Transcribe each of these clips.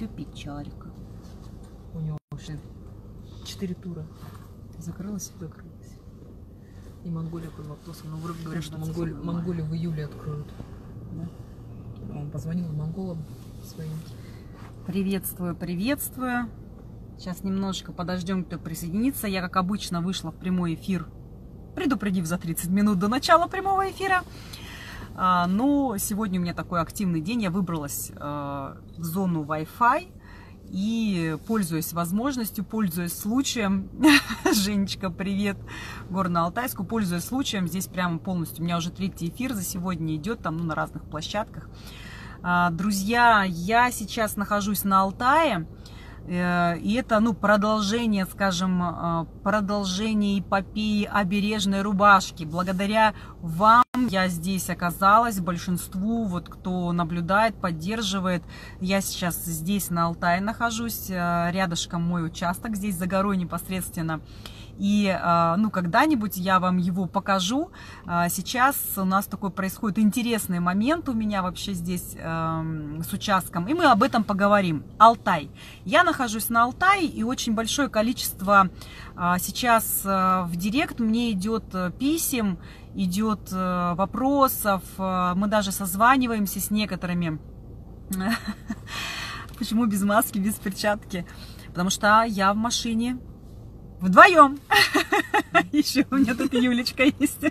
все печалька. У него вообще 4 тура. Закрылась и закрылась. И Монголия под вопросом. Но вроде говорят, что Монголию в июле откроют. Да? Он позвонил монголам своим. Приветствую, приветствую. Сейчас немножечко подождем, кто присоединится. Я, как обычно, вышла в прямой эфир, предупредив за 30 минут до начала прямого эфира. Но сегодня у меня такой активный день. Я выбралась в зону Wi-Fi и, пользуясь возможностью, пользуясь случаем, Женечка, привет, Горно-Алтайску, пользуясь случаем, здесь прямо полностью, у меня уже 3-й эфир за сегодня идет, там, на разных площадках. Друзья, я сейчас нахожусь на Алтае, и это, продолжение, скажем, продолжение эпопеи обережной рубашки. Благодаря вам я здесь оказалась, большинству, кто наблюдает, поддерживает. Я сейчас здесь на Алтае нахожусь, рядышком мой участок, здесь за горой непосредственно. И, когда-нибудь я вам его покажу. Сейчас у нас такой происходит интересный момент у меня вообще здесь с участком, и мы об этом поговорим. Алтай. Я нахожусь на Алтае, и очень большое количество сейчас в директ мне идет писем, идет вопросов, мы даже созваниваемся с некоторыми. Почему без маски, без перчатки? Потому что я в машине. Вдвоем. Еще у меня тут Юлечка есть.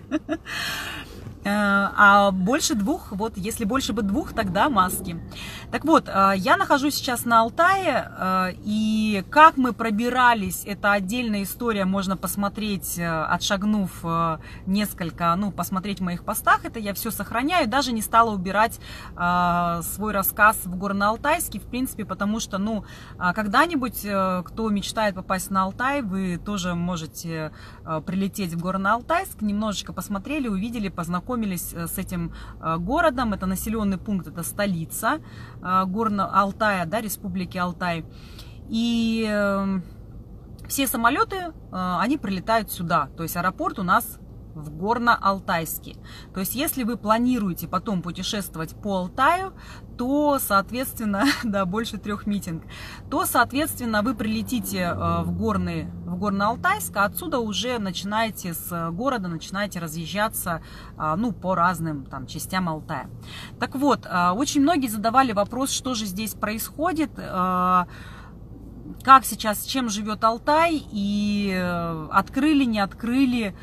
А больше двух, если больше бы двух, тогда маски. Так вот, я нахожусь сейчас на Алтае, и как мы пробирались, это отдельная история, можно посмотреть, отшагнув несколько, посмотреть в моих постах, это я все сохраняю, даже не стала убирать свой рассказ в Горно-Алтайске, в принципе, потому что, когда-нибудь, кто мечтает попасть на Алтай, вы тоже можете прилететь в Горно-Алтайск, немножечко посмотрели, увидели, познакомились с этим городом. Это населенный пункт, это столица Горно-Алтая, да, Республики Алтай. И все самолеты, они прилетают сюда. То есть аэропорт у нас в Горно-Алтайске. То есть если вы планируете потом путешествовать по Алтаю, то, соответственно, да, больше 3 митинг, то, соответственно, вы прилетите в Горно-Алтайск, а отсюда уже начинаете с города, начинаете разъезжаться, по разным там частям Алтая. Так вот, очень многие задавали вопрос, что же здесь происходит, как сейчас, чем живет Алтай, и открыли, не открыли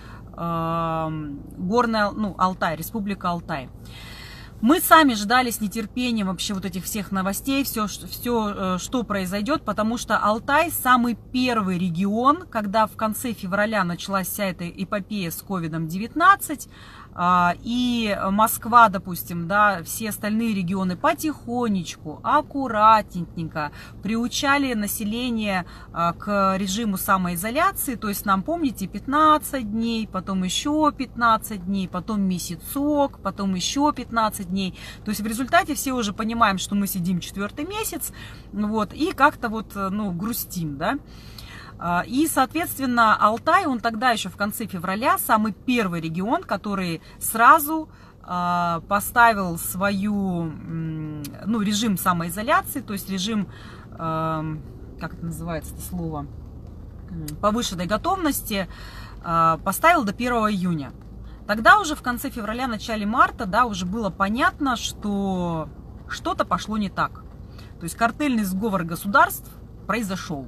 Алтай, Республика Алтай. Мы сами ждали с нетерпением вообще этих всех новостей, все, что произойдет, потому что Алтай самый первый регион, когда в конце февраля началась вся эта эпопея с COVID-19, и Москва, допустим, да, все остальные регионы потихонечку, аккуратненько приучали население к режиму самоизоляции, то есть нам, помните, 15 дней, потом еще 15 дней, потом месяцок, потом еще 15 дней, то есть в результате все уже понимаем, что мы сидим 4-й месяц, и как-то грустим, да. И, соответственно, Алтай, он тогда еще в конце февраля, самый первый регион, который сразу поставил свою, режим самоизоляции, то есть режим, как это называется это слово, повышенной готовности, поставил до 1 июня. Тогда уже в конце февраля, начале марта, да, уже было понятно, что что-то пошло не так. То есть картельный сговор государств произошел.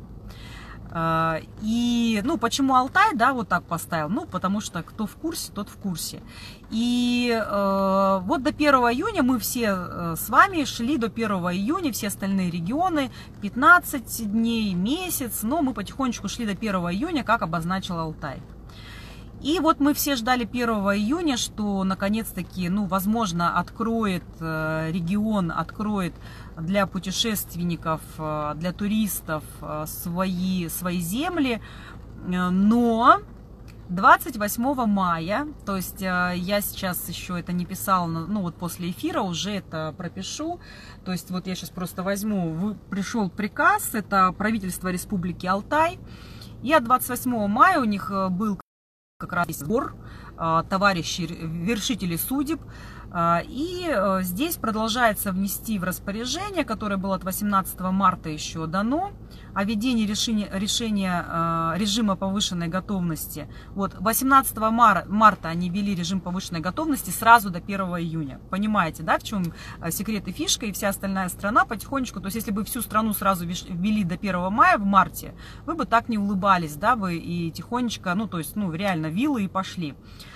И, почему Алтай, да, вот так поставил? Потому что кто в курсе, тот в курсе. И до 1 июня мы все с вами шли до 1 июня, все остальные регионы, 15 дней, месяц, но мы потихонечку шли до 1 июня, как обозначил Алтай. И мы все ждали 1 июня, что наконец-таки, возможно, откроет регион, откроет для путешественников, для туристов свои земли. Но 28 мая, то есть я сейчас еще это не писала, после эфира уже это пропишу. То есть я сейчас просто возьму, пришел приказ, это правительство Республики Алтай. И от 28 мая у них был как раз сбор товарищей вершителей судеб. И здесь продолжается внести в распоряжение, которое было от 18 марта еще дано, о введении решения режима повышенной готовности. Вот 18 марта они ввели режим повышенной готовности сразу до 1 июня. Понимаете, да, в чем секрет и фишка, и вся остальная страна потихонечку, то есть если бы всю страну сразу ввели до 1 мая в марте, вы бы так не улыбались, да, вы и тихонечко, ну, то есть, ну, реально виллы и пошли.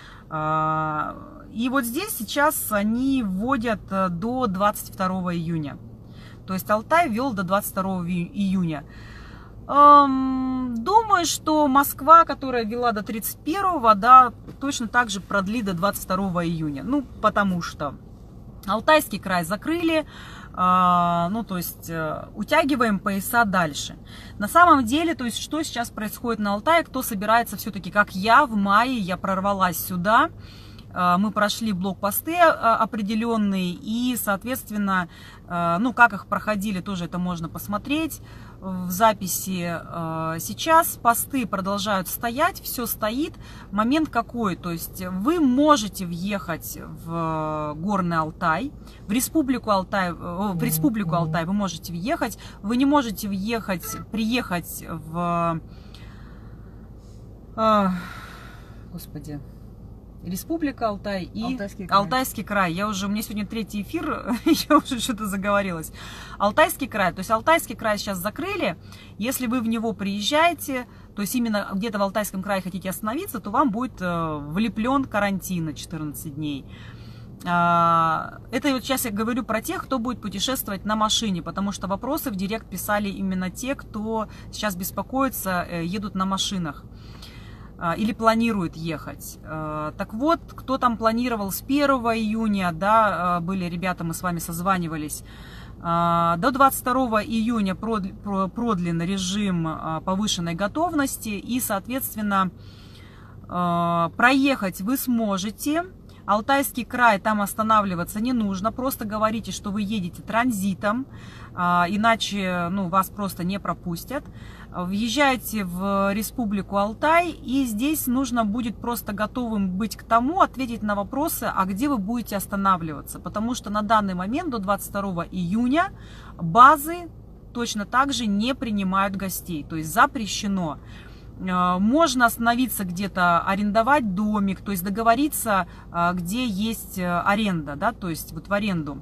И вот здесь сейчас они вводят до 22 июня. То есть Алтай ввел до 22 июня. Думаю, что Москва, которая ввела до 31-го, да, точно так же продлит до 22 июня. Ну, потому что Алтайский край закрыли, ну, то есть утягиваем пояса дальше. На самом деле, то есть что сейчас происходит на Алтае, кто собирается все-таки, как я, в мае, я прорвалась сюда, мы прошли блокпосты определенные и, соответственно, ну, как их проходили, тоже это можно посмотреть в записи. Сейчас посты продолжают стоять, все стоит. Момент какой? То есть вы можете въехать в Горный Алтай, в Республику Алтай вы можете въехать, вы не можете приехать в... Господи... Республика Алтай и Алтайский край. У меня сегодня 3-й эфир, я уже что-то заговорилась. Алтайский край. То есть Алтайский край сейчас закрыли. Если вы в него приезжаете, то есть именно где-то в Алтайском крае хотите остановиться, то вам будет влеплен карантин на 14 дней. Это вот сейчас я говорю про тех, кто будет путешествовать на машине, потому что вопросы в директ писали именно те, кто сейчас беспокоится, едут на машинах или планирует ехать. Так вот, кто там планировал с 1 июня, да, были ребята, мы с вами созванивались, до 22 июня продлен режим повышенной готовности, и, соответственно, проехать вы сможете. Алтайский край, там останавливаться не нужно, просто говорите, что вы едете транзитом, иначе, ну, вас просто не пропустят. Въезжаете в Республику Алтай, и здесь нужно будет просто готовым быть к тому, ответить на вопросы, а где вы будете останавливаться. Потому что на данный момент до 22 июня базы точно так же не принимают гостей, то есть запрещено. Можно остановиться где-то, арендовать домик, то есть договориться, где есть аренда, да, то есть вот в аренду.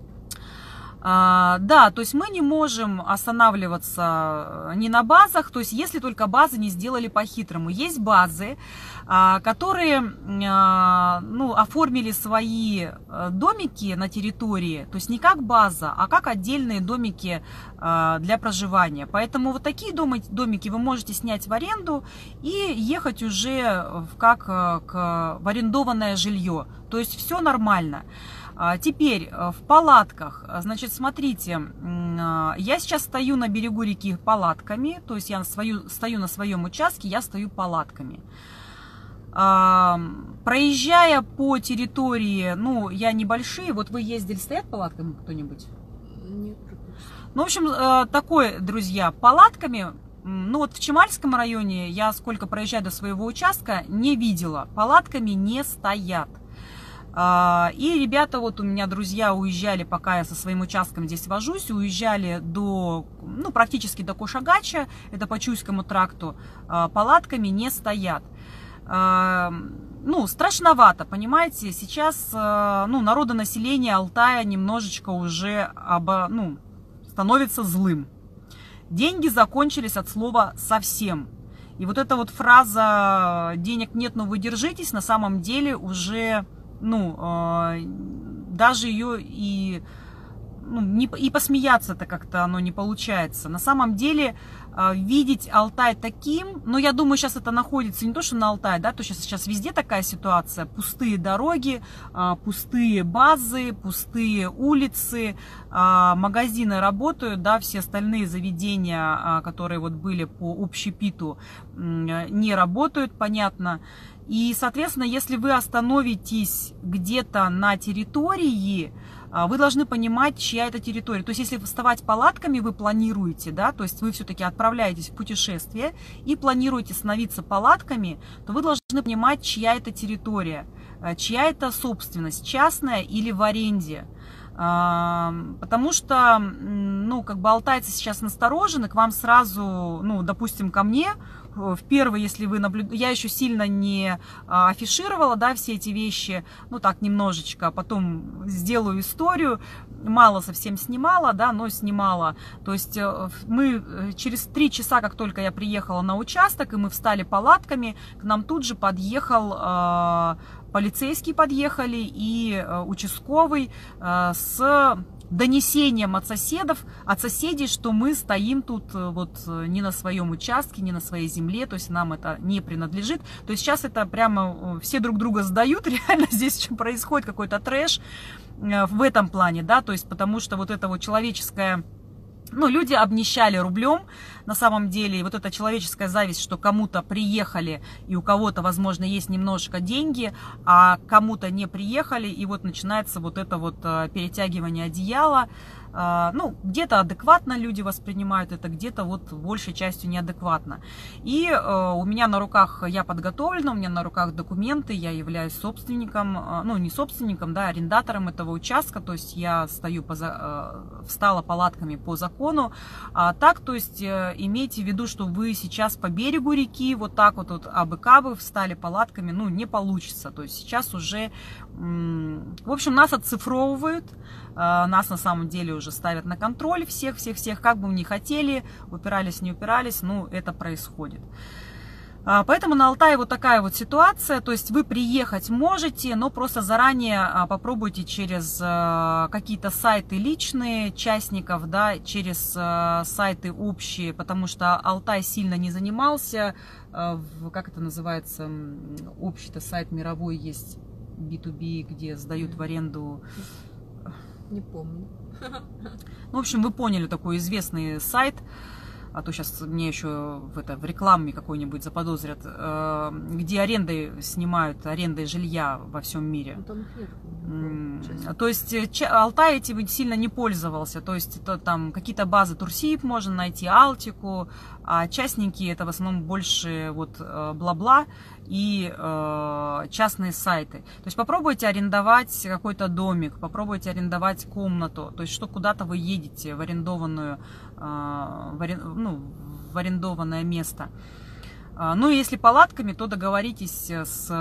Да, то есть мы не можем останавливаться ни на базах, то есть если только базы не сделали по-хитрому. Есть базы, которые, ну, оформили свои домики на территории, то есть не как база, а как отдельные домики для проживания. Поэтому вот такие домики вы можете снять в аренду и ехать уже в арендованное жилье. То есть все нормально. Теперь в палатках, значит, смотрите, я сейчас стою на берегу реки палатками, то есть я стою на своем участке, я стою палатками. Проезжая по территории, ну, я небольшие, вот вы ездили, стоят палатками кто-нибудь? Нет. Ну, в общем, такой, друзья, палатками, ну, вот в Чемальском районе я сколько проезжаю до своего участка, не видела, палатками не стоят. И ребята, вот у меня друзья уезжали, пока я со своим участком здесь вожусь, уезжали ну, практически до Кошагача, это по Чуйскому тракту, палатками не стоят. Ну, страшновато, понимаете, сейчас, ну, народонаселение Алтая немножечко уже становится злым. Деньги закончились от слова совсем. И вот эта вот фраза «денег нет, но вы держитесь» на самом деле уже... Ну, даже ее и посмеяться-то как-то оно не получается. На самом деле, видеть Алтай таким, но я думаю, сейчас это находится не то, что на Алтае, да, то сейчас везде такая ситуация, пустые дороги, пустые базы, пустые улицы, магазины работают, да, все остальные заведения, которые вот были по общепиту, не работают, понятно. И, соответственно, если вы остановитесь где-то на территории, вы должны понимать, чья это территория. То есть, если вставать палатками вы планируете, да, то есть вы все-таки отправляетесь в путешествие и планируете становиться палатками, то вы должны понимать, чья это территория, чья это собственность, частная или в аренде. Потому что, ну, как бы алтайцы сейчас насторожены, к вам сразу, ну, допустим, ко мне, в первый, если вы наблюдаете, я еще сильно не афишировала, да, все эти вещи, ну, так, немножечко, потом сделаю историю, мало совсем снимала, да, но снимала, то есть мы через 3 часа, как только я приехала на участок, и мы встали палатками, к нам тут же подъехал полицейский, подъехали и участковый с донесением от соседей, что мы стоим тут вот не на своем участке, не на своей земле, то есть нам это не принадлежит. То есть сейчас это прямо все друг друга сдают, реально здесь происходит какой-то трэш в этом плане, да, то есть потому что вот это вот человеческое... Ну, люди обнищали рублем, на самом деле, и вот эта человеческая зависть, что кому-то приехали, и у кого-то, возможно, есть немножко деньги, а кому-то не приехали, и вот начинается вот это вот перетягивание одеяла. Ну, где-то адекватно люди воспринимают это, где-то вот большей частью неадекватно. И у меня на руках, я подготовлена, у меня на руках документы, я являюсь собственником, ну, не собственником, да, арендатором этого участка, то есть я встала палатками по закону. Так, то есть имейте в виду, что вы сейчас по берегу реки, вот так вот абы-кабы встали палатками, ну, не получится. То есть сейчас уже, в общем, нас отцифровывают, нас на самом деле уже ставят на контроль всех, как бы мы ни хотели, упирались, не упирались, ну, это происходит. Поэтому на Алтае вот такая вот ситуация, то есть вы приехать можете, но просто заранее попробуйте через какие-то сайты личные частников, да, через сайты общие, потому что Алтай сильно не занимался, как это называется, общий-то сайт мировой есть, B2B, где сдают в аренду... Не помню. Ну, в общем, вы поняли, такой известный сайт, а то сейчас мне еще в рекламе какой-нибудь заподозрят, где арендой снимают, арендой жилья во всем мире. Ну, там нет, то есть Алтай этим сильно не пользовался, то есть это, там какие-то базы Турсиб можно найти, Алтику, а частники это в основном больше вот бла-бла и частные сайты. То есть попробуйте арендовать какой-то домик, попробуйте арендовать комнату, то есть что куда-то вы едете в арендованную, в арендованное место. Ну, если палатками, то договоритесь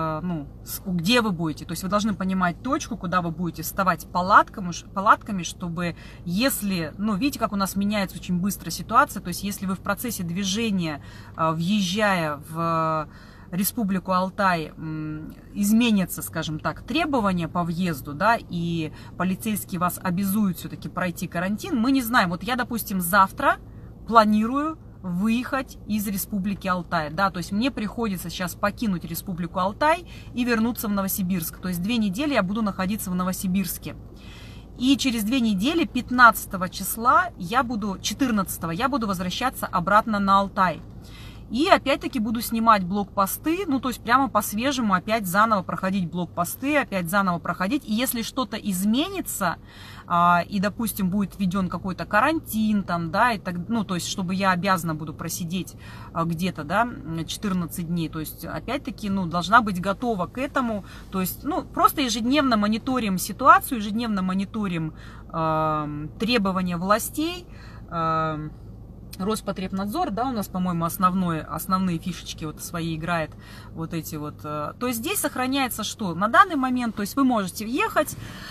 где вы будете. То есть вы должны понимать точку, куда вы будете вставать палатками, чтобы если, ну, видите, как у нас меняется очень быстро ситуация, то есть если вы в процессе движения, въезжая в Республику Алтай, изменятся, скажем так, требования по въезду, да, и полицейские вас обязуют все-таки пройти карантин, мы не знаем. Вот я, допустим, завтра планирую выехать из Республики Алтай, да, то есть мне приходится сейчас покинуть Республику Алтай и вернуться в Новосибирск, то есть 2 недели я буду находиться в Новосибирске. И через 2 недели, 15 числа, 14 я буду возвращаться обратно на Алтай. И опять-таки буду снимать блокпосты, ну, то есть прямо по-свежему опять заново проходить блокпосты, опять заново проходить. И если что-то изменится, и, допустим, будет введен какой-то карантин, там, да, и так, ну, то есть, чтобы я обязана буду просидеть где-то, да, 14 дней, то есть, опять-таки, ну, должна быть готова к этому, то есть, ну, просто ежедневно мониторим ситуацию, ежедневно мониторим требования властей, Роспотребнадзор, да, у нас, по-моему, основные фишечки вот свои играет, вот эти вот. То есть здесь сохраняется что? На данный момент, то есть вы можете въехать,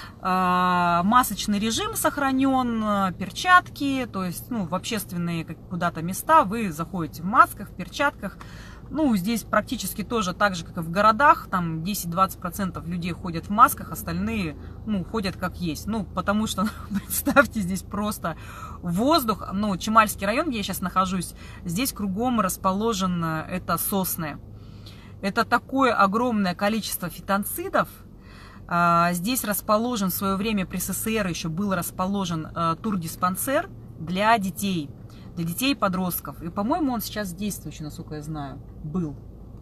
масочный режим сохранен, перчатки, то есть, ну, в общественные куда-то места вы заходите в масках, в перчатках. Ну, здесь практически тоже так же, как и в городах, там 10-20% людей ходят в масках, остальные, ну, ходят как есть. Ну, потому что, представьте, здесь просто воздух, ну, Чемальский район, где я сейчас нахожусь, здесь кругом расположен, это сосны. Это такое огромное количество фитонцидов. Здесь расположен в свое время при СССР еще был расположен турдиспансер для детей. Для детей и подростков. И, по-моему, он сейчас действующий, насколько я знаю, был.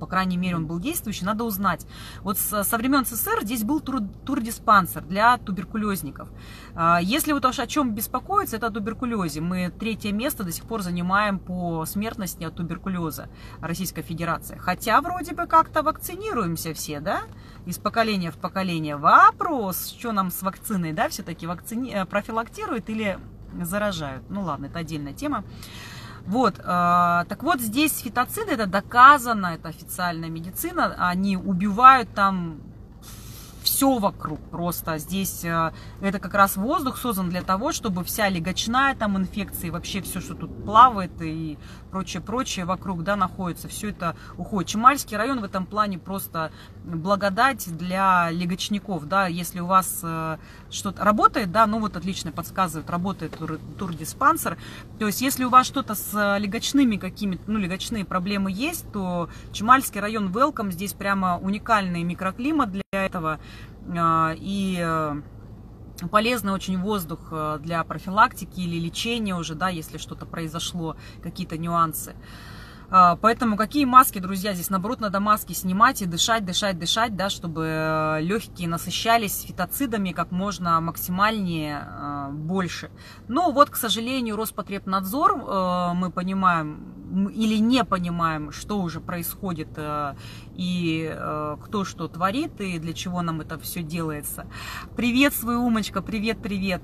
по крайней мере, он был действующий, надо узнать. Вот со времен СССР здесь был турдиспансер для туберкулезников. Если вот уж о чем беспокоиться, это о туберкулезе. Мы 3-е место до сих пор занимаем по смертности от туберкулеза Российской Федерации. Хотя вроде бы как-то вакцинируемся все, да? Из поколения в поколение. Вопрос, что нам с вакциной, да, все-таки профилактируют или заражают? Ну ладно, это отдельная тема. Вот, так вот здесь фитоциды, это доказано, это официальная медицина, они убивают там все вокруг просто. Здесь это как раз воздух создан для того, чтобы вся легочная там инфекция, и вообще все, что тут плавает и прочее вокруг, да, находится, все это уходит. Чемальский район в этом плане просто благодать для легочников, да, если у вас что-то работает, да, ну вот отлично подсказывают, работает турдиспансер, то есть если у вас что-то с легочными какими-то, ну, легочные проблемы есть, то Чемальский район welcome, здесь прямо уникальный микроклимат для этого, и полезный очень воздух для профилактики или лечения уже, да, если что-то произошло, какие-то нюансы. Поэтому какие маски, друзья, здесь наоборот надо маски снимать и дышать, да, чтобы легкие насыщались фитоцидами как можно максимальнее больше. Но вот, к сожалению, Роспотребнадзор, мы понимаем или не понимаем, что уже происходит и кто что творит, и для чего нам это все делается. Приветствую, Умочка, привет.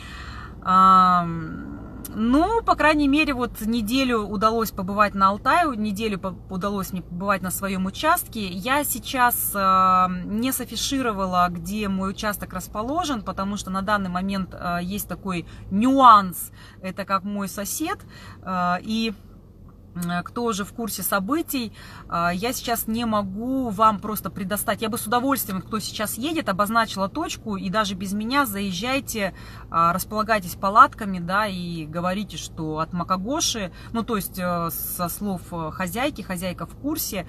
Ну, по крайней мере, вот неделю удалось побывать на Алтае, неделю удалось мне побывать на своем участке. Я сейчас не софишировала, где мой участок расположен, потому что на данный момент есть такой нюанс, это как мой сосед, и... Кто уже в курсе событий, я сейчас не могу вам просто предоставить. Я бы с удовольствием, кто сейчас едет, обозначила точку, и даже без меня заезжайте, располагайтесь палатками, да, и говорите, что от Макогоши, ну, то есть со слов хозяйки, хозяйка в курсе,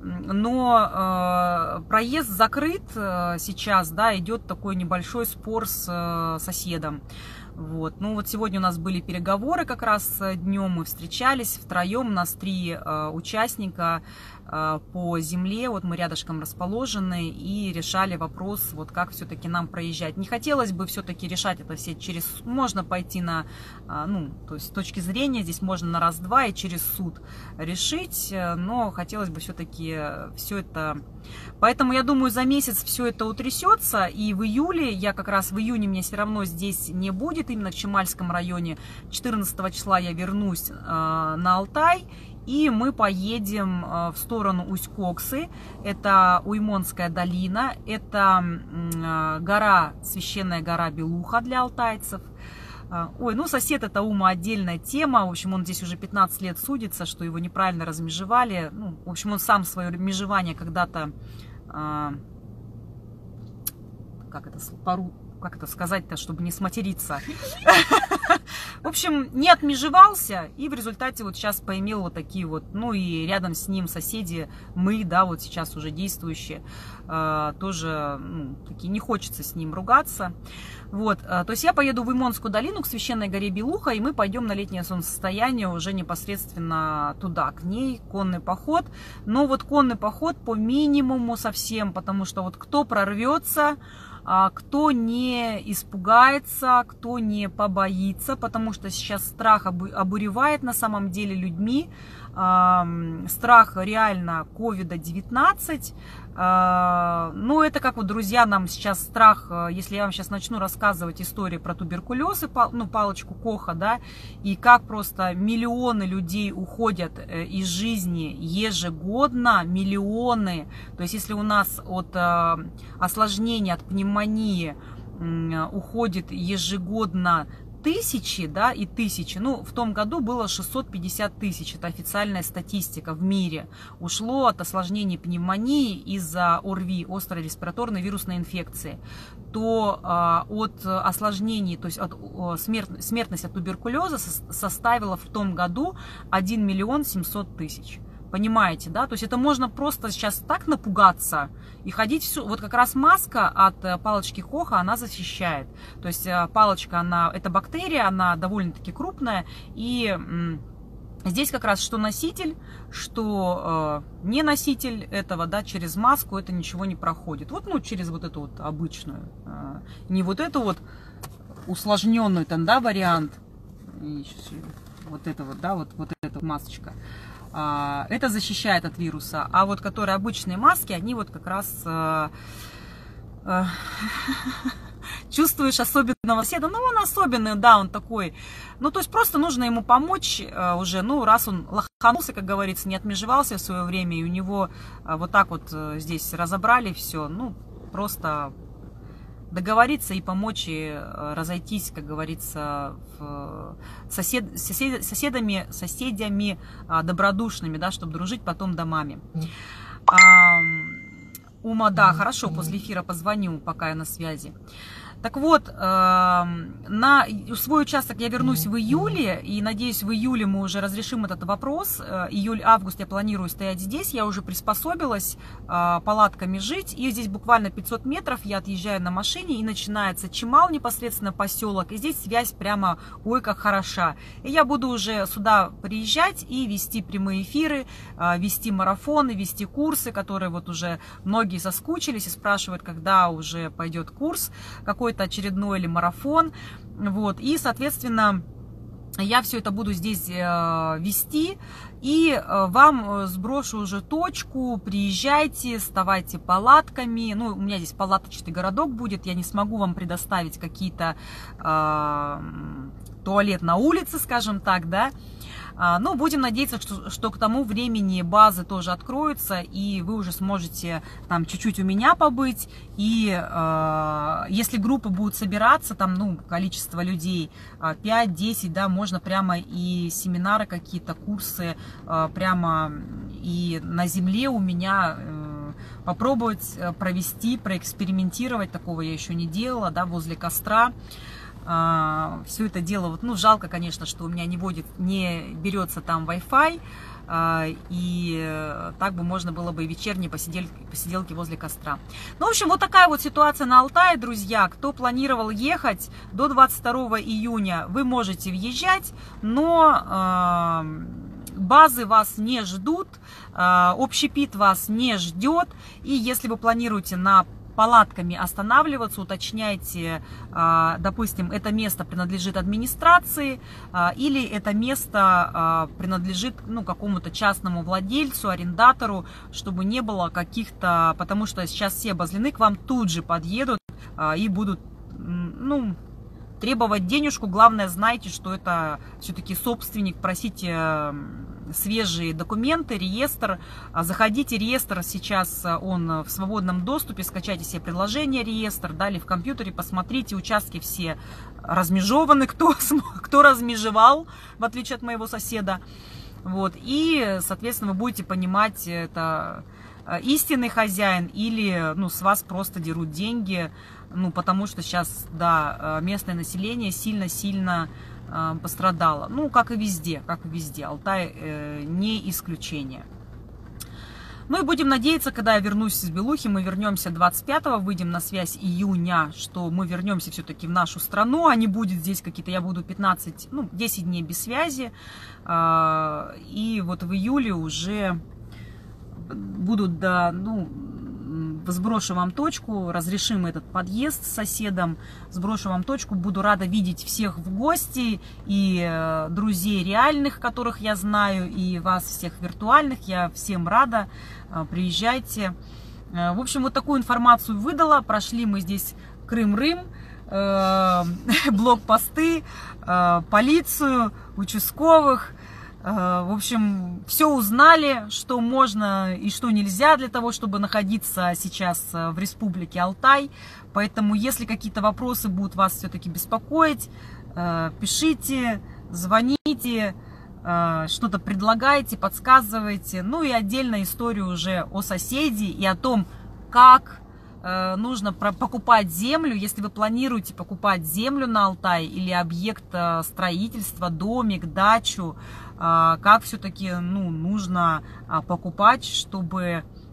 но проезд закрыт сейчас, да, идет такой небольшой спор с соседом. Вот. Ну вот сегодня у нас были переговоры как раз днем, мы встречались втроем, у нас 3 участника по земле, вот мы рядышком расположены и решали вопрос, вот как все-таки нам проезжать. Не хотелось бы все-таки решать это все через, можно пойти на, ну, то есть с точки зрения здесь можно на раз-два и через суд решить, но хотелось бы все-таки все это, поэтому я думаю за месяц все это утрясется, и в июле, я как раз в июне меня все равно здесь не будет, именно в Чемальском районе, 14 числа я вернусь на Алтай, и мы поедем в сторону Усть-Коксы, это Уймонская долина, это гора, священная гора Белуха для алтайцев. Ой, ну сосед это Ума отдельная тема, в общем, он здесь уже 15 лет судится, что его неправильно размежевали, ну, в общем, он сам свое межевание когда-то, как это сказать-то, чтобы не сматериться. В общем, не отмежевался, и в результате вот сейчас поимел вот такие вот, ну и рядом с ним соседи, мы, да, вот сейчас уже действующие, тоже, ну, такие, не хочется с ним ругаться. Вот, то есть я поеду в Уймонскую долину, к священной горе Белуха, и мы пойдем на летнее солнцестояние уже непосредственно туда, к ней, конный поход. Но вот конный поход по минимуму совсем, потому что вот кто прорвется, кто не испугается, кто не побоится, потому что сейчас страх обуревает на самом деле людьми, страх реально COVID-19, ну это как вот, друзья, нам сейчас страх, если я вам сейчас начну рассказывать истории про туберкулез и ну, палочку Коха, да, и как просто миллионы людей уходят из жизни ежегодно, миллионы, то есть если у нас от осложнений, от пневмонии уходит ежегодно тысячи, да, и тысячи, ну, в том году было 650 тысяч, это официальная статистика в мире, ушло от осложнений пневмонии из-за ОРВИ, острой респираторной вирусной инфекции, то от осложнений, то есть смертность от туберкулеза составила в том году 1 миллион 700 тысяч. Понимаете, да? То есть это можно просто сейчас так напугаться и ходить всю. Вот как раз маска от палочки Коха, она защищает. То есть палочка, это бактерия, она довольно-таки крупная, и Здесь как раз что носитель, что не носитель этого, да, через маску это ничего не проходит. Вот, ну, через вот эту вот обычную, не вот эту вот усложненную там, да, вариант, вот это вот, да, вот эта масочка. Это защищает от вируса, а вот которые обычные маски, они вот как раз чувствуешь особенного соседа, ну он особенный, да, он такой, ну то есть просто нужно ему помочь уже, ну раз он лоханулся, как говорится, не отмежевался в свое время, и у него вот так вот здесь разобрали все, ну просто договориться и помочь и разойтись, как говорится, соседями добродушными, да, чтобы дружить потом домами. Ума, да, хорошо, после эфира позвоню, пока я на связи. Так вот, на свой участок я вернусь в июле, и надеюсь, в июле мы уже разрешим этот вопрос. Июль-август я планирую стоять здесь, я уже приспособилась палатками жить, и здесь буквально 500 метров я отъезжаю на машине, и начинается Чимал, непосредственно поселок, и здесь связь прямо, ой, как хороша. И я буду уже сюда приезжать и вести прямые эфиры, вести марафоны, вести курсы, которые вот уже многие соскучились и спрашивают, когда уже пойдет курс, какой-то очередной или марафон, вот, и, соответственно, я все это буду здесь вести, и вам сброшу уже точку, приезжайте, вставайте палатками, ну, у меня здесь палаточный городок будет, я не смогу вам предоставить какие-то туалет на улице, скажем так, да, но будем надеяться, что к тому времени базы тоже откроются, и вы уже сможете там чуть-чуть у меня побыть, и если группы будут собираться, там, ну, количество людей 5-10, да, можно прямо и семинары какие-то, курсы прямо и на земле у меня попробовать провести, проэкспериментировать, такого я еще не делала, да, возле костра. Все это дело, вот, ну, жалко, конечно, что у меня не берется там Wi-Fi, и так бы можно было бы и вечерние посиделки возле костра. Ну, в общем, вот такая вот ситуация на Алтае, друзья. Кто планировал ехать до 22 июня, вы можете въезжать, но базы вас не ждут, общепит вас не ждет, и если вы планируете на палатками останавливаться, уточняйте, допустим, это место принадлежит администрации или это место принадлежит, ну, какому-то частному владельцу, арендатору, чтобы не было каких-то, потому что сейчас все обозлены, к вам тут же подъедут и будут, ну, требовать денежку. Главное, знайте, что это все-таки собственник, просите свежие документы, реестр. Заходите, реестр сейчас, он в свободном доступе, скачайте себе приложение реестр, далее в компьютере посмотрите, участки все размежованы, кто размежевал, в отличие от моего соседа. Вот, и, соответственно, вы будете понимать, это истинный хозяин или, ну, с вас просто дерут деньги, ну, потому что сейчас, да, местное население сильно-сильно пострадало. Ну, как и везде, Алтай не исключение. Ну и будем надеяться, когда я вернусь из Белухи, мы вернемся 25-го, выйдем на связь июня, что мы вернемся все-таки в нашу страну, а не будет здесь какие-то, я буду 10 дней без связи, и вот в июле уже будут, да, ну, сброшу вам точку, разрешим этот подъезд с соседом, сброшу вам точку, буду рада видеть всех в гости, и друзей реальных, которых я знаю, и вас всех виртуальных, я всем рада, приезжайте. В общем, вот такую информацию выдала, прошли мы здесь Крым-Рым, блокпосты, полицию, участковых. В общем, все узнали, что можно и что нельзя для того, чтобы находиться сейчас в республике Алтай. Поэтому, если какие-то вопросы будут вас все-таки беспокоить, пишите, звоните, что-то предлагайте, подсказывайте. Ну и отдельно историю уже о соседе и о том, как нужно покупать землю, если вы планируете покупать землю на Алтае или объект строительства, домик, дачу, как все-таки, ну, нужно покупать, чтобы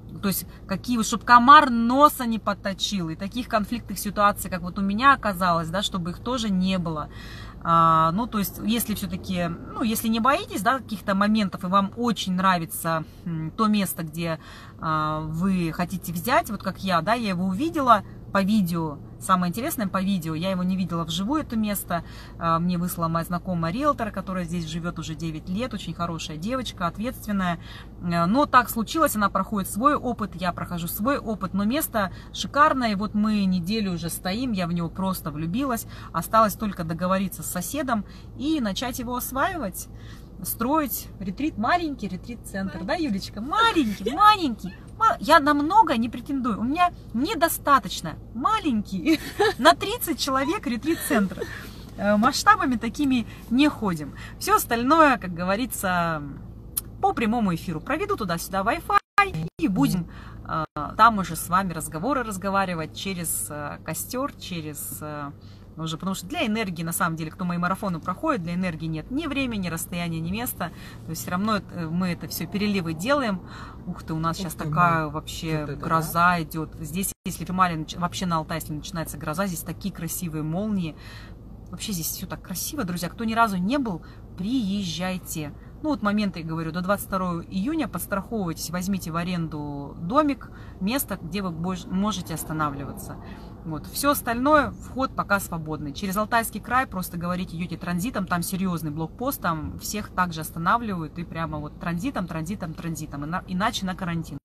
То есть, чтобы комар носа не подточил, и таких конфликтных ситуаций, как вот у меня оказалось, да, чтобы их тоже не было. Ну, то есть, если все-таки, ну, если не боитесь, да, каких-то моментов, и вам очень нравится то место, где вы хотите взять, вот как я, да, я его увидела по видео, самое интересное по видео, я его не видела вживую, это место, мне выслала моя знакомая риэлтор, которая здесь живет уже 9 лет, очень хорошая девочка, ответственная, но так случилось, она проходит свой опыт, я прохожу свой опыт, но место шикарное, и вот мы неделю уже стоим, я в него просто влюбилась, осталось только договориться с соседом и начать его осваивать, строить ретрит, маленький ретрит-центр, да, Юлечка, маленький. Я на много не претендую. Мне достаточно маленький на 30 человек ретрит-центр. Масштабами такими не ходим. Все остальное, как говорится, по прямому эфиру. Проведу туда-сюда Wi-Fi и будем там уже с вами разговаривать через костер, через... Уже, потому что для энергии, на самом деле, кто мои марафоны проходит, для энергии нет ни времени, ни расстояния, ни места. То есть все равно мы это все переливы делаем. Ух ты, у нас сейчас такая вообще вот гроза, да, идет. Здесь, если в Ямале, вообще на Алтае, если начинается гроза, здесь такие красивые молнии. Вообще здесь все так красиво, друзья. Кто ни разу не был, приезжайте. Ну вот момент, я говорю, до 22 июня подстраховывайтесь, возьмите в аренду домик, место, где вы можете останавливаться. Вот. Все остальное, вход пока свободный. Через Алтайский край просто говорите, идете транзитом, там серьезный блокпост, там всех также останавливают, и прямо вот транзитом, иначе на карантин.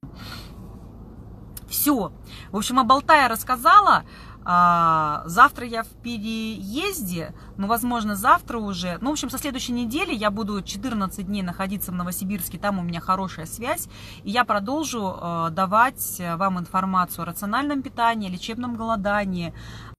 Все. В общем, об Алтае рассказала. Завтра я в переезде, ну, возможно, завтра уже. Ну, в общем, со следующей недели я буду 14 дней находиться в Новосибирске, там у меня хорошая связь, и я продолжу давать вам информацию о рациональном питании, лечебном голодании,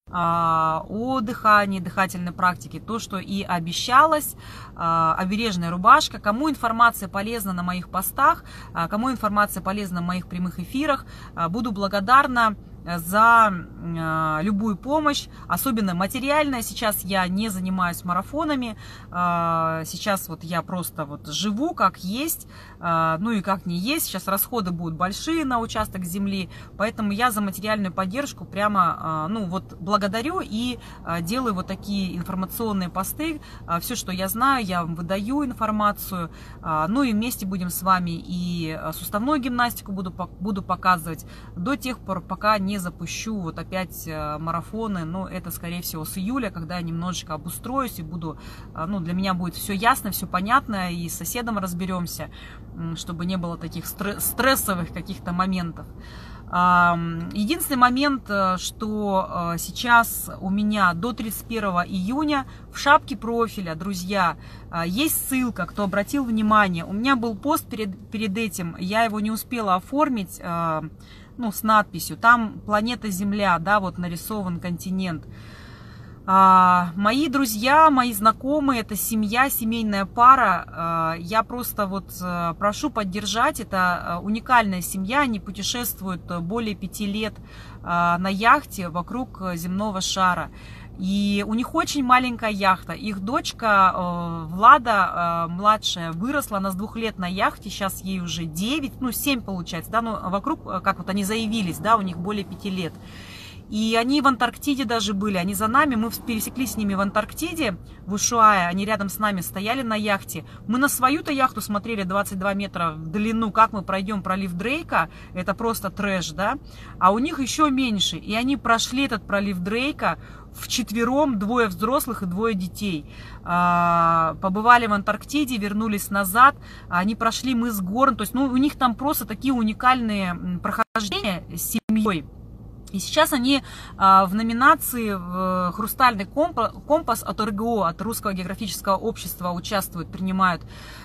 о дыхании, дыхательной практике, то, что и обещалось, обережная рубашка. Кому информация полезна на моих постах, кому информация полезна на моих прямых эфирах, буду благодарна за любую помощь, особенно материальная. Сейчас я не занимаюсь марафонами, сейчас вот я просто вот живу как есть, ну и как не есть. Сейчас расходы будут большие на участок земли, поэтому я за материальную поддержку прямо, ну вот, благодарю и делаю вот такие информационные посты. Все, что я знаю, я вам выдаю информацию, ну и вместе будем с вами и суставную гимнастику буду показывать до тех пор, пока не запущу вот опять марафоны. Но это, скорее всего, с июля, когда я немножечко обустроюсь и буду, ну, для меня будет все ясно, все понятно, и с соседом разберемся, чтобы не было таких стрессовых каких-то моментов. Единственный момент, что сейчас у меня до 31 июня в шапке профиля, друзья, есть ссылка, кто обратил внимание. У меня был пост перед этим, я его не успела оформить, ну, с надписью, там планета Земля, да, вот нарисован континент. Мои друзья, мои знакомые, это семья, семейная пара, я просто вот прошу поддержать, это уникальная семья, они путешествуют более 5 лет на яхте вокруг земного шара. И у них очень маленькая яхта. Их дочка Влада, младшая, выросла, она с 2 лет на яхте, сейчас ей уже 9, ну 7 получается, да, но вокруг, как вот они заявились, да, у них более 5 лет. И они в Антарктиде даже были, они за нами, мы пересеклись с ними в Антарктиде, в Ушуае, они рядом с нами стояли на яхте. Мы на свою-то яхту смотрели 22 метра в длину, как мы пройдем пролив Дрейка, это просто трэш, да, а у них еще меньше, и они прошли этот пролив Дрейка вчетвером, 2 взрослых и 2 детей. Побывали в Антарктиде, вернулись назад, они прошли мыс Горн, то есть, ну, у них там просто такие уникальные прохождения с семьей. И сейчас они в номинации в «Хрустальный компас» от РГО, от Русского географического общества участвуют, принимают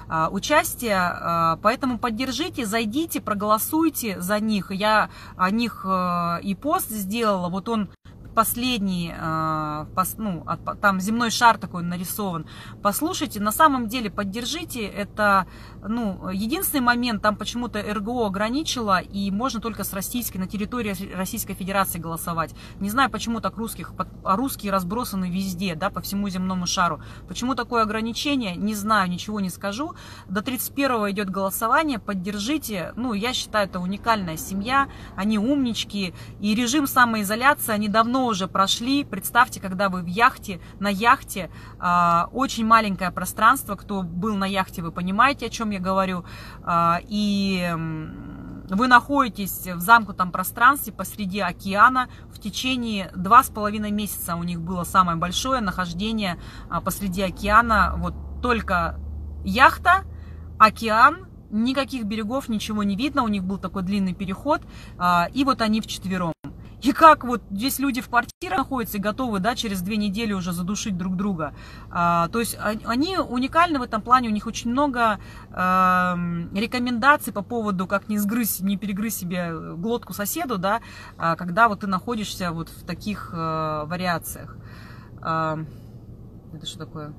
участие. Поэтому поддержите, зайдите, проголосуйте за них. Я о них и пост сделала. Вот он последний, там земной шар такой нарисован. Послушайте, на самом деле поддержите, это, единственный момент, там почему-то РГО ограничило, и можно только на территории Российской Федерации голосовать. Не знаю, почему так русские разбросаны везде, да, по всему земному шару. Почему такое ограничение, не знаю, ничего не скажу. До 31-го идет голосование, поддержите, я считаю, это уникальная семья, они умнички, и режим самоизоляции они давно уже прошли. Представьте, когда вы на яхте, очень маленькое пространство, кто был на яхте, вы понимаете, о чем я говорю, и вы находитесь в замкнутом пространстве посреди океана в течение 2,5 месяца. У них было самое большое нахождение посреди океана, вот только яхта, океан, никаких берегов, ничего не видно, у них был такой длинный переход, и вот они вчетвером. И как вот здесь люди в квартирах находятся и готовы, да, через 2 недели уже задушить друг друга. То есть они уникальны в этом плане, у них очень много рекомендаций по поводу, как не перегрызть себе глотку соседу, да, когда вот ты находишься вот в таких вариациях. Это что такое?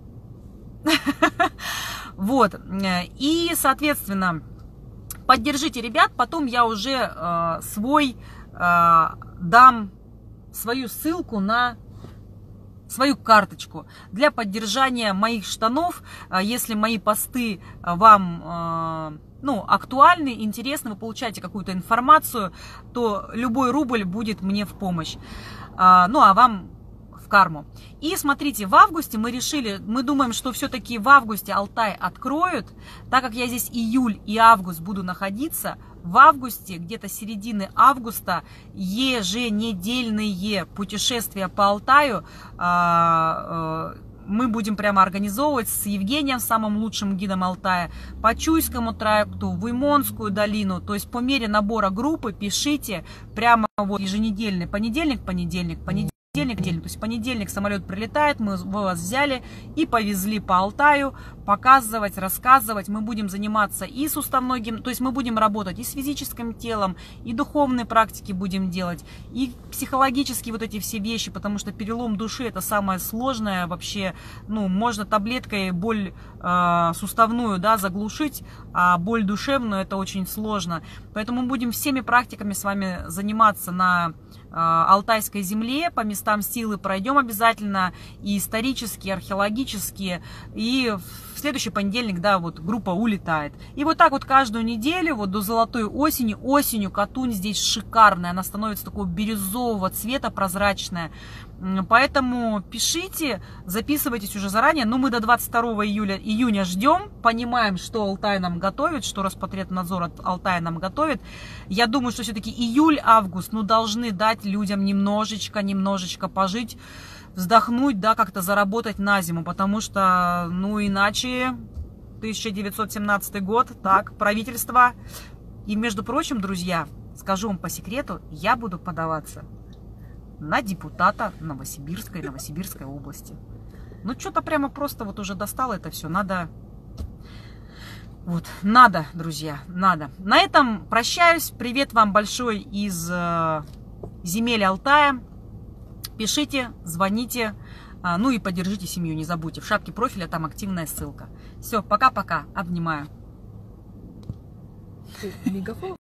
Вот, и, соответственно, поддержите ребят, потом я уже дам свою ссылку на свою карточку для поддержания моих штанов. Если мои посты вам актуальны, интересны, вы получаете какую-то информацию, то любой рубль будет мне в помощь. А вам в карму. И смотрите, в августе мы думаем, что все-таки в августе Алтай откроют, так как я здесь июль и август буду находиться. В августе, где-то середины августа, еженедельные путешествия по Алтаю мы будем прямо организовывать с Евгением, самым лучшим гидом Алтая, по Чуйскому тракту, в Уймонскую долину. То есть по мере набора группы пишите прямо вот еженедельный понедельник. То есть в понедельник самолет прилетает, мы вас взяли и повезли по Алтаю, показывать, рассказывать. Мы будем заниматься и суставной гимнастикой, то есть мы будем работать и с физическим телом, и духовные практики будем делать, и психологические вот эти все вещи, потому что перелом души это самое сложное вообще. Можно таблеткой боль суставную, да, заглушить, а боль душевную это очень сложно. Поэтому мы будем всеми практиками с вами заниматься на Алтайской земле, по местам силы пройдем обязательно, и исторические, археологические, и в следующий понедельник, да, вот группа улетает. И вот так вот каждую неделю, вот до золотой осени. Осенью Катунь здесь шикарная, она становится такого бирюзового цвета, прозрачная. Поэтому пишите, записывайтесь уже заранее. Мы до 22 июня ждем, понимаем, что Алтай нам готовит, что Роспотребнадзор от Алтая нам готовит. Я думаю, что все-таки июль-август, должны дать людям немножечко пожить, вздохнуть, да, как-то заработать на зиму, потому что, иначе 1917 год, так, правительство. И, между прочим, друзья, скажу вам по секрету, я буду подаваться на депутата Новосибирской области. Что-то прямо просто вот уже достало это все. Надо, друзья, надо. На этом прощаюсь. Привет вам большой из земель Алтая. Пишите, звоните, и поддержите семью, не забудьте. В шапке профиля там активная ссылка. Все, пока-пока, обнимаю. Мегафон?